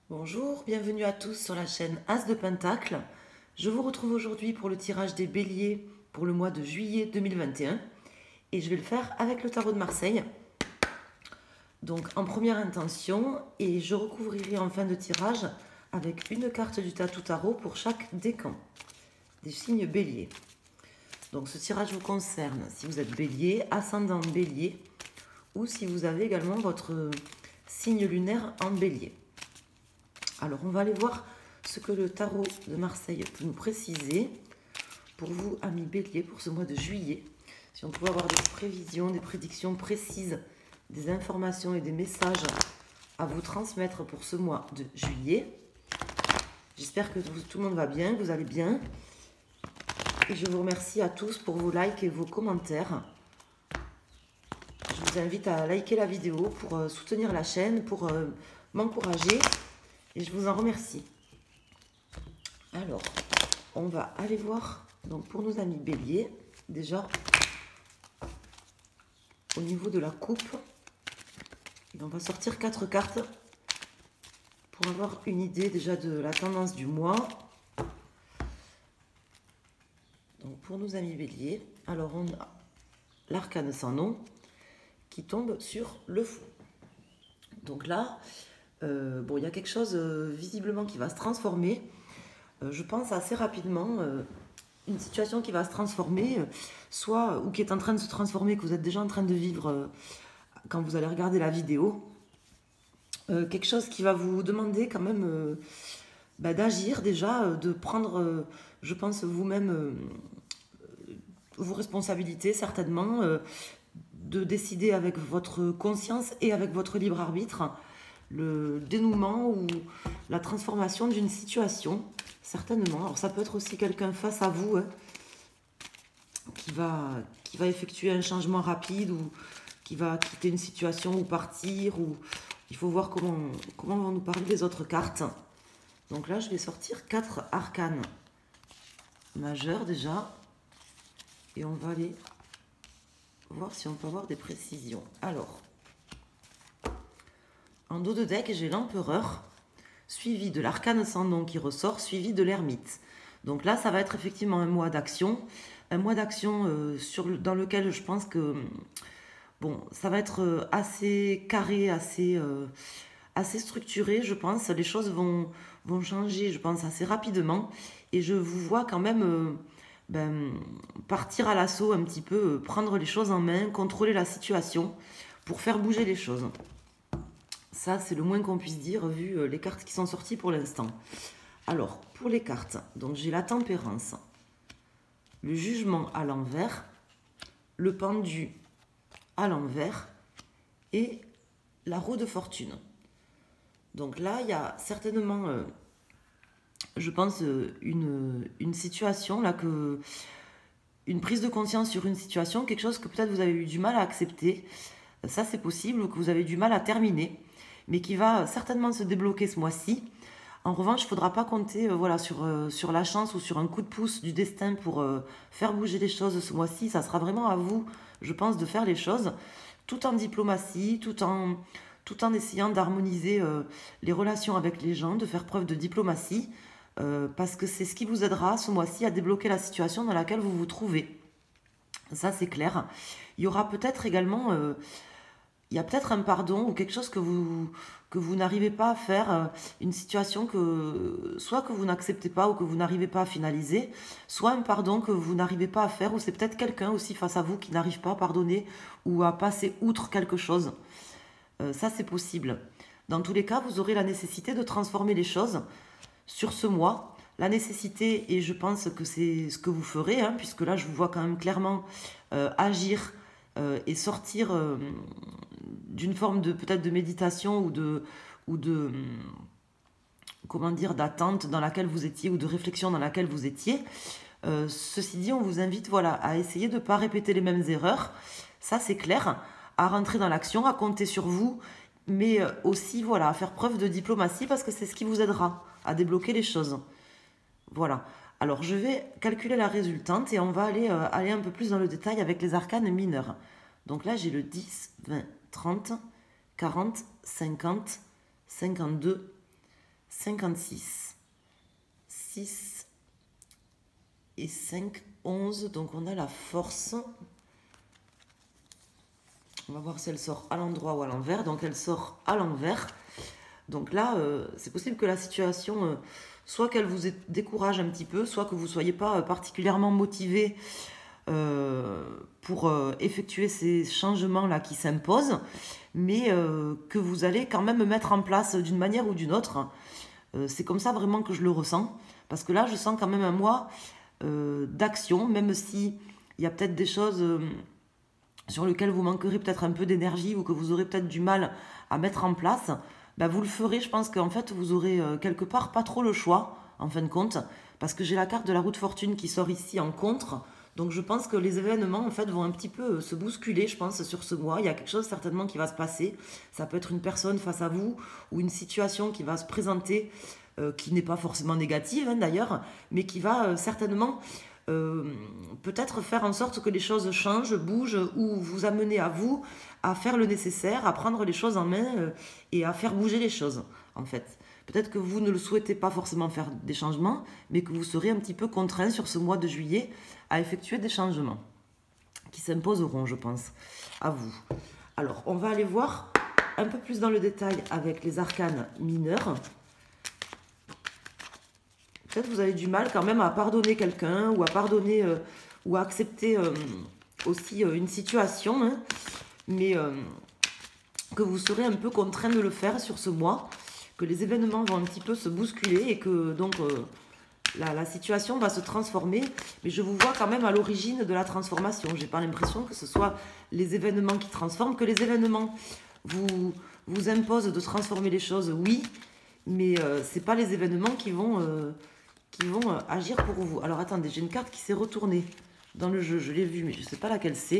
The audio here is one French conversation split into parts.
Bonjour, bienvenue à tous sur la chaîne As de Pentacle. Je vous retrouve aujourd'hui pour le tirage des béliers pour le mois de juillet 2021 et je vais le faire avec le tarot de Marseille. Donc en première intention, et je recouvrirai en fin de tirage avec une carte du Tatou Tarot pour chaque décan des signes bélier. Donc ce tirage vous concerne si vous êtes bélier, ascendant bélier ou si vous avez également votre signe lunaire en bélier. Alors, on va aller voir ce que le tarot de Marseille peut nous préciser pour vous, amis béliers, pour ce mois de juillet. Si on pouvait avoir des prévisions, des prédictions précises, des informations et des messages à vous transmettre pour ce mois de juillet. J'espère que tout le monde va bien, que vous allez bien. Et je vous remercie à tous pour vos likes et vos commentaires. Je vous invite à liker la vidéo pour soutenir la chaîne, pour m'encourager. Et je vous en remercie. Alors, on va aller voir, donc pour nos amis béliers, déjà, au niveau de la coupe, on va sortir 4 cartes pour avoir une idée déjà de la tendance du mois. Donc pour nos amis béliers, alors on a l'arcane sans nom qui tombe sur le fou. Donc là, bon, il y a quelque chose visiblement qui va se transformer. Je pense assez rapidement, une situation qui va se transformer, soit ou qui est en train de se transformer, que vous êtes déjà en train de vivre quand vous allez regarder la vidéo. Quelque chose qui va vous demander quand même d'agir déjà, de prendre, je pense, vous-même vos responsabilités certainement, de décider avec votre conscience et avec votre libre arbitre le dénouement ou la transformation d'une situation, certainement. Alors ça peut être aussi quelqu'un face à vous qui va effectuer un changement rapide ou qui va quitter une situation ou partir. Ou il faut voir comment vont nous parler les autres cartes. Donc là, je vais sortir 4 arcanes majeurs déjà. Et on va aller voir si on peut avoir des précisions. Alors, en dos de deck, j'ai l'empereur, suivi de l'arcane sans nom qui ressort, suivi de l'ermite. Donc là, ça va être effectivement un mois d'action. Un mois d'action dans lequel je pense que bon, ça va être assez carré, assez structuré, je pense. Les choses vont changer, je pense, assez rapidement. Et je vous vois quand même partir à l'assaut un petit peu, prendre les choses en main, contrôler la situation pour faire bouger les choses. Ça, c'est le moins qu'on puisse dire vu les cartes qui sont sorties pour l'instant. Alors, pour les cartes, donc j'ai la tempérance, le jugement à l'envers, le pendu à l'envers et la roue de fortune. Donc là, il y a certainement, je pense, une situation là une prise de conscience sur une situation, quelque chose que peut-être vous avez eu du mal à accepter. Ça, c'est possible, ou que vous avez du mal à terminer, mais qui va certainement se débloquer ce mois-ci. En revanche, il ne faudra pas compter voilà, sur la chance ou sur un coup de pouce du destin pour faire bouger les choses ce mois-ci. Ça sera vraiment à vous, je pense, de faire les choses, tout en diplomatie, tout en essayant d'harmoniser les relations avec les gens, de faire preuve de diplomatie, parce que c'est ce qui vous aidera ce mois-ci à débloquer la situation dans laquelle vous vous trouvez. Ça, c'est clair. Il y aura peut-être également... il y a peut-être un pardon ou quelque chose que vous n'arrivez pas à faire, une situation soit que vous n'acceptez pas ou que vous n'arrivez pas à finaliser, soit un pardon que vous n'arrivez pas à faire, ou c'est peut-être quelqu'un aussi face à vous qui n'arrive pas à pardonner ou à passer outre quelque chose. Ça, c'est possible. Dans tous les cas, vous aurez la nécessité de transformer les choses sur ce mois. La nécessité, et je pense que c'est ce que vous ferez, puisque là, je vous vois quand même clairement agir et sortir d'une forme de peut-être de méditation ou de comment dire, d'attente dans laquelle vous étiez ou de réflexion dans laquelle vous étiez. Ceci dit, on vous invite voilà, à essayer de ne pas répéter les mêmes erreurs, ça c'est clair, à rentrer dans l'action, à compter sur vous, mais aussi voilà, à faire preuve de diplomatie parce que c'est ce qui vous aidera à débloquer les choses. Voilà. Alors je vais calculer la résultante et on va aller un peu plus dans le détail avec les arcanes mineurs. Donc là j'ai le 10, 20, 30, 40, 50, 52, 56, 6 et 5, 11. Donc on a la force. On va voir si elle sort à l'endroit ou à l'envers. Donc elle sort à l'envers. Donc là, c'est possible que la situation, soit qu'elle vous décourage un petit peu, soit que vous ne soyez pas particulièrement motivé pour effectuer ces changements-là qui s'imposent, mais que vous allez quand même mettre en place d'une manière ou d'une autre. C'est comme ça vraiment que je le ressens, parce que là, je sens quand même un mois d'action, même si il y a peut-être des choses sur lesquelles vous manquerez peut-être un peu d'énergie ou que vous aurez peut-être du mal à mettre en place. Ben vous le ferez, je pense qu'en fait, vous aurez quelque part pas trop le choix, en fin de compte, parce que j'ai la carte de la roue de fortune qui sort ici en contre, donc je pense que les événements, en fait, vont un petit peu se bousculer, je pense, sur ce mois. Il y a quelque chose certainement qui va se passer. Ça peut être une personne face à vous, ou une situation qui va se présenter, qui n'est pas forcément négative, hein, d'ailleurs, mais qui va certainement peut-être faire en sorte que les choses changent, bougent, ou vous amener à vous à faire le nécessaire, à prendre les choses en main et à faire bouger les choses, en fait. Peut-être que vous ne le souhaitez pas forcément faire des changements, mais que vous serez un petit peu contraint sur ce mois de juillet à effectuer des changements qui s'imposeront, je pense, à vous. Alors, on va aller voir un peu plus dans le détail avec les arcanes mineurs. Peut-être que vous avez du mal quand même à pardonner quelqu'un ou à pardonner ou à accepter aussi une situation, hein, mais que vous serez un peu contraint de le faire sur ce mois, que les événements vont un petit peu se bousculer et que donc la situation va se transformer, mais je vous vois quand même à l'origine de la transformation. J'ai pas l'impression que ce soit les événements qui transforment, que les événements vous imposent de transformer les choses, oui, mais c'est pas les événements qui vont agir pour vous. Alors attendez, j'ai une carte qui s'est retournée dans le jeu, je l'ai vue, mais je sais pas laquelle c'est.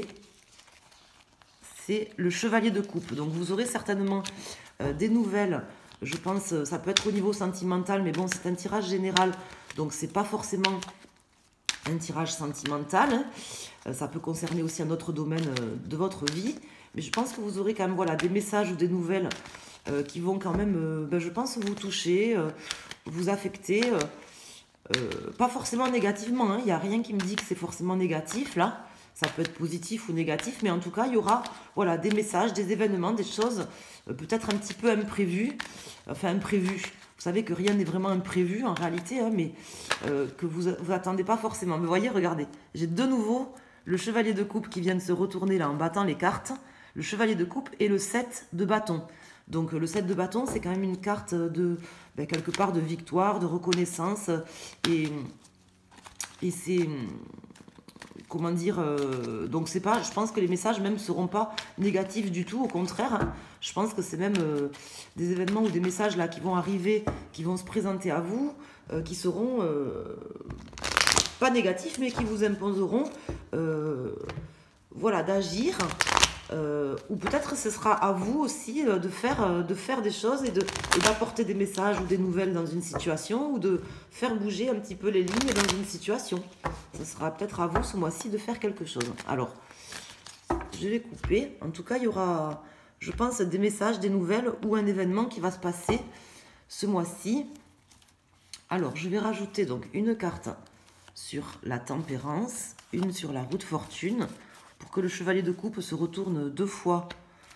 C'est le chevalier de coupe. Donc vous aurez certainement des nouvelles. Je pense, ça peut être au niveau sentimental, mais bon, c'est un tirage général, donc c'est pas forcément un tirage sentimental. Ça peut concerner aussi un autre domaine de votre vie, mais je pense que vous aurez quand même, voilà, des messages ou des nouvelles qui vont quand même, je pense, vous toucher, vous affecter, pas forcément négativement, hein. Il n'y a rien qui me dit que c'est forcément négatif, là. Ça peut être positif ou négatif, mais en tout cas, il y aura, voilà, des messages, des événements, des choses peut-être un petit peu imprévues. Enfin, imprévues. Vous savez que rien n'est vraiment imprévu en réalité, hein, mais que vous attendez pas forcément. Mais vous voyez, regardez, j'ai de nouveau le chevalier de coupe qui vient de se retourner là en battant les cartes. Le chevalier de coupe et le 7 de bâton. Donc le 7 de bâton, c'est quand même une carte de, quelque part, de victoire, de reconnaissance. Et c'est... Comment dire, donc c'est pas, je pense que les messages même seront pas négatifs du tout, au contraire, hein. Je pense que c'est même des événements ou des messages là qui vont arriver, qui vont se présenter à vous, qui seront pas négatifs, mais qui vous imposeront voilà, d'agir, ou peut-être ce sera à vous aussi de faire des choses et d'apporter des messages ou des nouvelles dans une situation, ou de faire bouger un petit peu les lignes dans une situation. Ce sera peut-être à vous ce mois-ci de faire quelque chose. Alors, je vais couper. En tout cas, il y aura, je pense, des messages, des nouvelles ou un événement qui va se passer ce mois-ci. Alors, je vais rajouter donc une carte sur la tempérance, une sur la roue de fortune, pour que le chevalier de coupe se retourne 2 fois.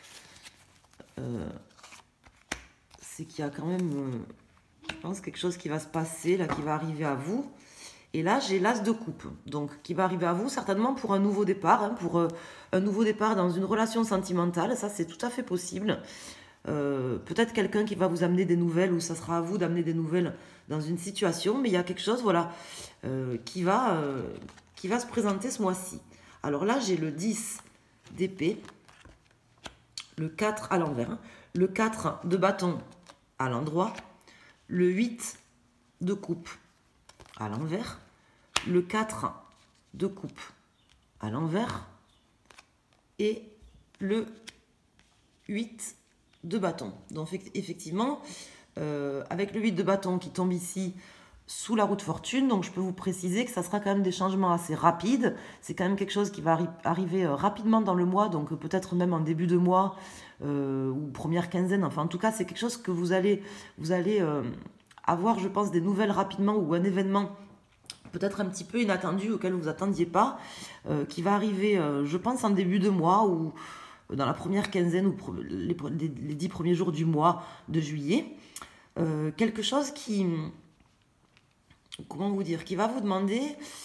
C'est qu'il y a quand même, je pense, quelque chose qui va se passer, là, qui va arriver à vous. Et là, j'ai l'as de coupe, donc qui va arriver à vous certainement pour un nouveau départ, hein, pour un nouveau départ dans une relation sentimentale. Ça, c'est tout à fait possible. Peut-être quelqu'un qui va vous amener des nouvelles, ou ça sera à vous d'amener des nouvelles dans une situation, mais il y a quelque chose, voilà, qui va se présenter ce mois-ci. Alors là, j'ai le 10 d'épée, le 4 à l'envers, hein, le 4 de bâton à l'endroit, le 8 de coupe à l'envers, le 4 de coupe à l'envers et le 8 de bâton. Donc effectivement, avec le 8 de bâton qui tombe ici sous la roue de fortune, donc je peux vous préciser que ça sera quand même des changements assez rapides. C'est quand même quelque chose qui va arriver rapidement dans le mois, donc peut-être même en début de mois ou première quinzaine. Enfin, en tout cas, c'est quelque chose que vous allez avoir, je pense, des nouvelles rapidement ou un événement peut-être un petit peu inattendu auquel vous attendiez pas, qui va arriver, je pense, en début de mois ou dans la première quinzaine ou les 10 premiers jours du mois de juillet. Quelque chose qui, comment vous dire, qui va vous demander,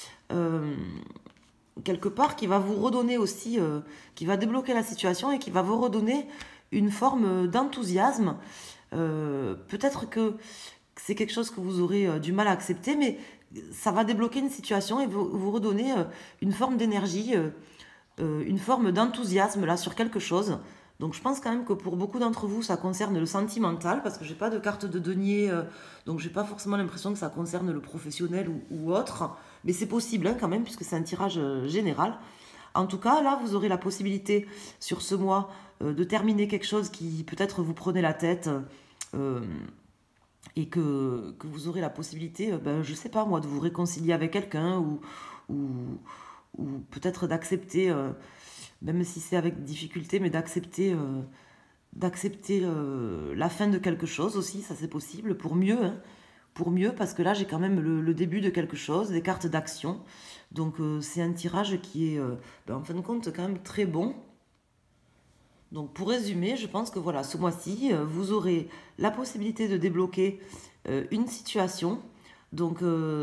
quelque part, qui va vous redonner aussi, qui va débloquer la situation et qui va vous redonner une forme d'enthousiasme. Peut-être que c'est quelque chose que vous aurez du mal à accepter, mais ça va débloquer une situation et vous redonner une forme d'énergie, une forme d'enthousiasme là sur quelque chose. Donc je pense quand même que pour beaucoup d'entre vous, ça concerne le sentimental, parce que j'ai pas de carte de denier, donc j'ai pas forcément l'impression que ça concerne le professionnel ou autre, mais c'est possible hein, quand même, puisque c'est un tirage général. En tout cas, là, vous aurez la possibilité sur ce mois de terminer quelque chose qui peut-être vous prenait la tête, et que vous aurez la possibilité, ben, je sais pas moi, de vous réconcilier avec quelqu'un ou, ou peut-être d'accepter, même si c'est avec difficulté, mais d'accepter la fin de quelque chose aussi, ça c'est possible, pour mieux, parce que là j'ai quand même le début de quelque chose, des cartes d'action, donc c'est un tirage qui est ben, en fin de compte quand même très bon. Donc pour résumer, je pense que voilà, ce mois-ci, vous aurez la possibilité de débloquer une situation. Donc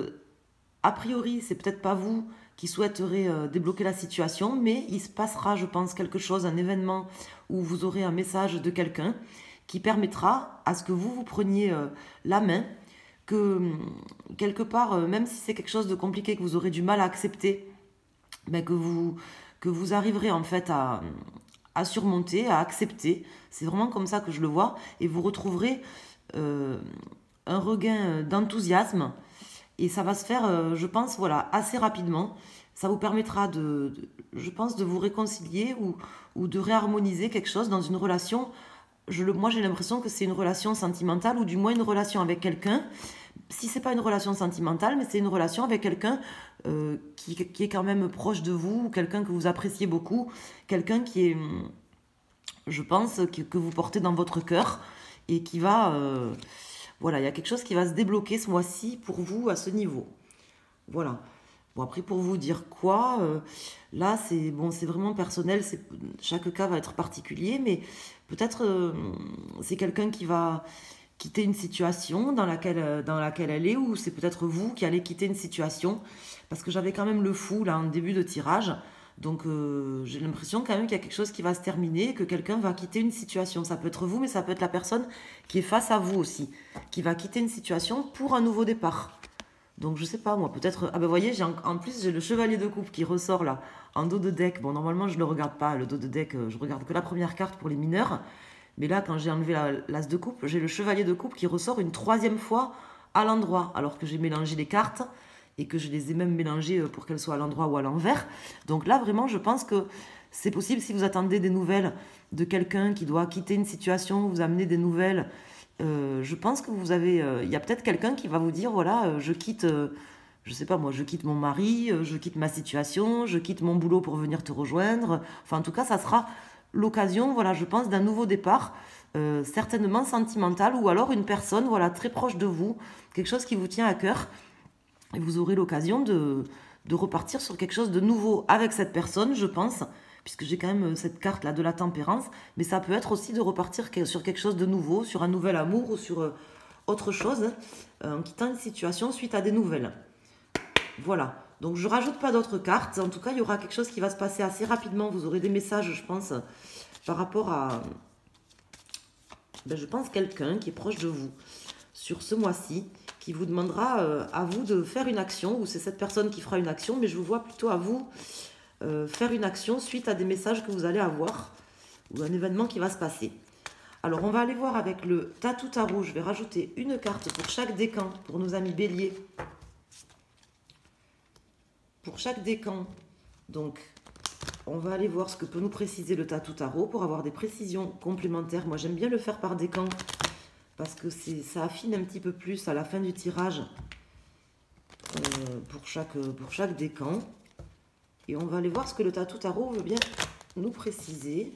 a priori, c'est peut-être pas vous qui souhaiterez débloquer la situation, mais il se passera, je pense, quelque chose, un événement où vous aurez un message de quelqu'un qui permettra à ce que vous preniez la main, que quelque part, même si c'est quelque chose de compliqué que vous aurez du mal à accepter, ben, que vous arriverez en fait à surmonter, à accepter. C'est vraiment comme ça que je le vois. Et vous retrouverez un regain d'enthousiasme. Et ça va se faire, je pense, voilà, assez rapidement. Ça vous permettra je pense, de vous réconcilier ou de réharmoniser quelque chose dans une relation. Moi, j'ai l'impression que c'est une relation sentimentale ou du moins une relation avec quelqu'un. Si c'est pas une relation sentimentale, mais c'est une relation avec quelqu'un qui est quand même proche de vous, quelqu'un que vous appréciez beaucoup, quelqu'un qui est, je pense, que vous portez dans votre cœur et qui va, voilà, il y a quelque chose qui va se débloquer ce mois-ci pour vous à ce niveau. Voilà. Bon, après, pour vous dire quoi, là, c'est bon, c'est vraiment personnel, chaque cas va être particulier, mais peut-être c'est quelqu'un qui va quitter une situation dans laquelle elle est, ou c'est peut-être vous qui allez quitter une situation, parce que j'avais quand même le fou, là, en début de tirage, donc j'ai l'impression quand même qu'il y a quelque chose qui va se terminer, que quelqu'un va quitter une situation. Ça peut être vous, mais ça peut être la personne qui est face à vous aussi, qui va quitter une situation pour un nouveau départ. Donc je sais pas moi, peut-être... Ah ben vous voyez, en plus j'ai le chevalier de coupe qui ressort là, en dos de deck. Bon normalement je ne le regarde pas, le dos de deck, je regarde que la première carte pour les mineurs. Mais là quand j'ai enlevé l'as de coupe, j'ai le chevalier de coupe qui ressort une troisième fois à l'endroit. Alors que j'ai mélangé les cartes et que je les ai même mélangées pour qu'elles soient à l'endroit ou à l'envers. Donc là vraiment je pense que c'est possible, si vous attendez des nouvelles de quelqu'un qui doit quitter une situation, vous amenez des nouvelles... je pense que vous avez... Il y a peut-être quelqu'un qui va vous dire, voilà, je quitte, je sais pas moi, je quitte mon mari, je quitte ma situation, je quitte mon boulot pour venir te rejoindre. Enfin, en tout cas, ça sera l'occasion, voilà, je pense, d'un nouveau départ, certainement sentimental, ou alors une personne, voilà, très proche de vous, quelque chose qui vous tient à cœur, et vous aurez l'occasion de repartir sur quelque chose de nouveau avec cette personne, je pense, puisque j'ai quand même cette carte là de la tempérance, mais ça peut être aussi de repartir sur quelque chose de nouveau, sur un nouvel amour ou sur autre chose, en quittant une situation suite à des nouvelles. Voilà, donc je rajoute pas d'autres cartes, en tout cas il y aura quelque chose qui va se passer assez rapidement, vous aurez des messages je pense, par rapport à, ben, je pense quelqu'un qui est proche de vous, sur ce mois-ci, qui vous demandera à vous de faire une action, ou c'est cette personne qui fera une action, mais je vous vois plutôt à vous faire une action suite à des messages que vous allez avoir ou un événement qui va se passer. Alors on va aller voir avec le Tatou Tarot. Je vais rajouter une carte pour chaque décan pour nos amis béliers. Pour chaque décan, donc on va aller voir ce que peut nous préciser le Tatou Tarot pour avoir des précisions complémentaires. Moi j'aime bien le faire par décan parce que ça affine un petit peu plus à la fin du tirage pour chaque décan. Et on va aller voir ce que le Tatou Tarot veut bien nous préciser.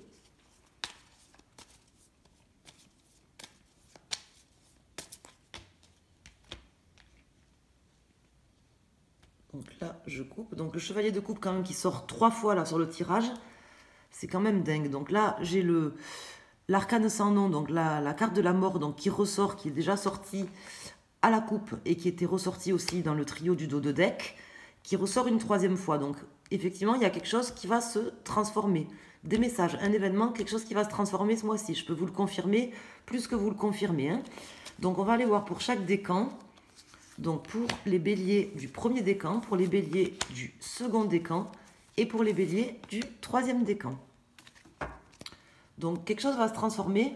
Donc là, je coupe. Donc le chevalier de coupe quand même qui sort 3 fois là sur le tirage. C'est quand même dingue. Donc là, j'ai l'arcane sans nom, donc la carte de la mort, donc qui ressort, qui est déjà sortie à la coupe et qui était ressortie aussi dans le trio du dos de deck, qui ressort une 3e fois. Donc effectivement, il y a quelque chose qui va se transformer. Des messages, un événement, quelque chose qui va se transformer ce mois-ci. Je peux vous le confirmer, plus que vous le confirmez, hein. Donc on va aller voir pour chaque décan. Donc pour les béliers du premier décan, pour les béliers du second décan et pour les béliers du 3e décan. Donc quelque chose va se transformer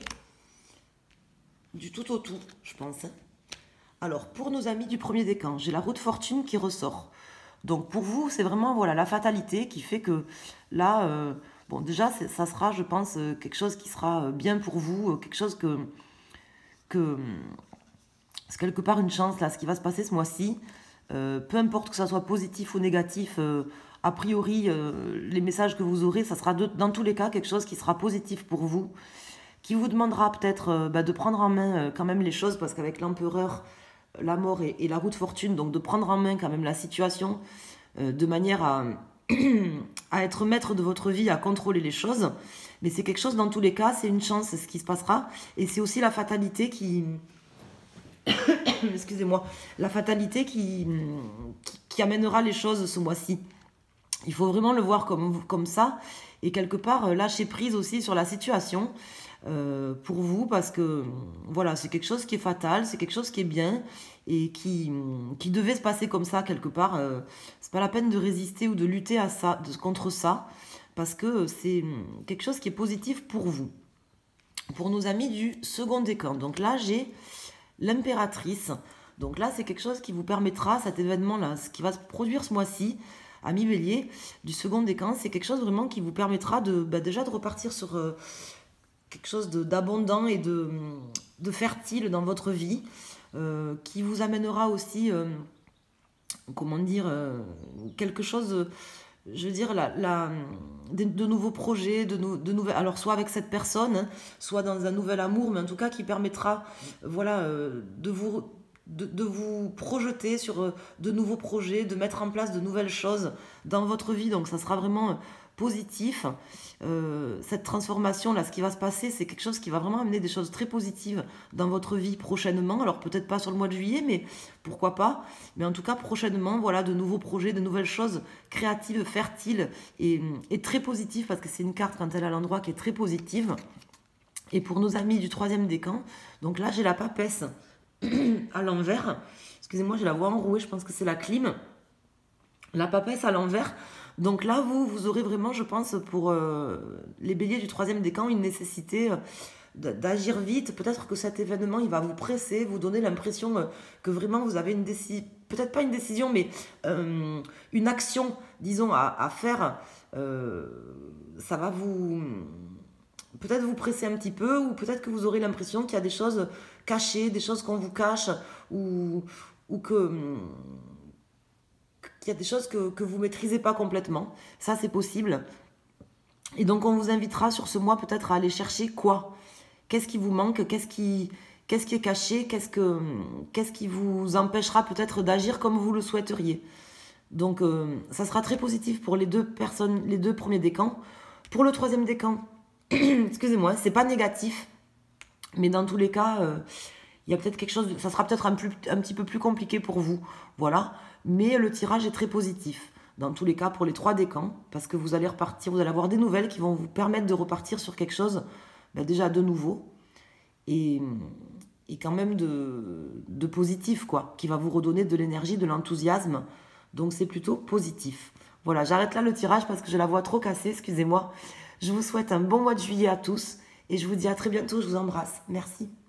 du tout au tout, je pense. Alors pour nos amis du premier décan, j'ai la roue de fortune qui ressort. Donc pour vous, c'est vraiment voilà, la fatalité qui fait que là, bon déjà ça sera, je pense, quelque chose qui sera bien pour vous, quelque chose que c'est quelque part une chance, là, ce qui va se passer ce mois-ci. Peu importe que ça soit positif ou négatif, a priori, les messages que vous aurez, ça sera dans tous les cas quelque chose qui sera positif pour vous, qui vous demandera peut-être de prendre en main quand même les choses, parce qu'avec l'empereur, la mort et la roue de fortune, donc de prendre en main quand même la situation, de manière à être maître de votre vie, à contrôler les choses. Mais c'est quelque chose, dans tous les cas, c'est une chance, c'est ce qui se passera. Et c'est aussi la fatalité qui... excusez-moi, la fatalité qui amènera les choses ce mois-ci. Il faut vraiment le voir comme ça, et quelque part lâcher prise aussi sur la situation pour vous, parce que voilà, c'est quelque chose qui est fatal, c'est quelque chose qui est bien, et qui devait se passer comme ça quelque part. C'est pas la peine de résister ou de lutter contre ça, parce que c'est quelque chose qui est positif pour vous. Pour nos amis du second décan, donc là j'ai l'impératrice. Donc là, c'est quelque chose qui vous permettra, cet événement-là, ce qui va se produire ce mois-ci, amis bélier, du second décan, c'est quelque chose vraiment qui vous permettra déjà de repartir sur quelque chose d'abondant et de fertile dans votre vie, qui vous amènera aussi, comment dire, quelque chose... je veux dire, de nouveaux projets, de nouvelles, alors soit avec cette personne, hein, soit dans un nouvel amour, mais en tout cas qui permettra, voilà, de vous projeter sur de nouveaux projets, de mettre en place de nouvelles choses dans votre vie. Donc ça sera vraiment positif. Cette transformation-là, ce qui va se passer, c'est quelque chose qui va vraiment amener des choses très positives dans votre vie prochainement. Alors peut-être pas sur le mois de juillet, mais pourquoi pas. Mais en tout cas, prochainement, voilà, de nouveaux projets, de nouvelles choses créatives, fertiles et très positives, parce que c'est une carte, quand elle est à l'endroit, qui est très positive. Et pour nos amis du 3e décan, donc là, j'ai la papesse à l'envers. Excusez-moi, j'ai la voix enrouée, je pense que c'est la clim. La papesse à l'envers. Donc là, vous aurez vraiment, je pense, pour les béliers du 3e décan, une nécessité d'agir vite. Peut-être que cet événement, il va vous presser, vous donner l'impression que vraiment vous avez une décision, peut-être pas une décision, mais une action, disons, à faire. Ça va peut-être vous presser un petit peu, ou peut-être que vous aurez l'impression qu'il y a des choses cachées, des choses qu'on vous cache, ou qu'il y a des choses que vous ne maîtrisez pas complètement. Ça, c'est possible. Et donc, on vous invitera sur ce mois peut-être à aller chercher quoi? Qu'est-ce qui vous manque? Qu'est-ce qui est caché? Qu'est-ce qui vous empêchera peut-être d'agir comme vous le souhaiteriez? Donc, ça sera très positif pour les deux premiers décans. Pour le 3e décan, excusez-moi, c'est pas négatif. Mais dans tous les cas, il y a peut-être quelque chose... ça sera peut-être un petit peu plus compliqué pour vous. Voilà. Mais le tirage est très positif, dans tous les cas, pour les 3 décans, parce que vous allez repartir, vous allez avoir des nouvelles qui vont vous permettre de repartir sur quelque chose, déjà de nouveau, et quand même de positif, quoi, qui va vous redonner de l'énergie, de l'enthousiasme. Donc c'est plutôt positif. Voilà, j'arrête là le tirage parce que j'ai la voix trop cassée, excusez-moi. Je vous souhaite un bon mois de juillet à tous, et je vous dis à très bientôt, je vous embrasse. Merci.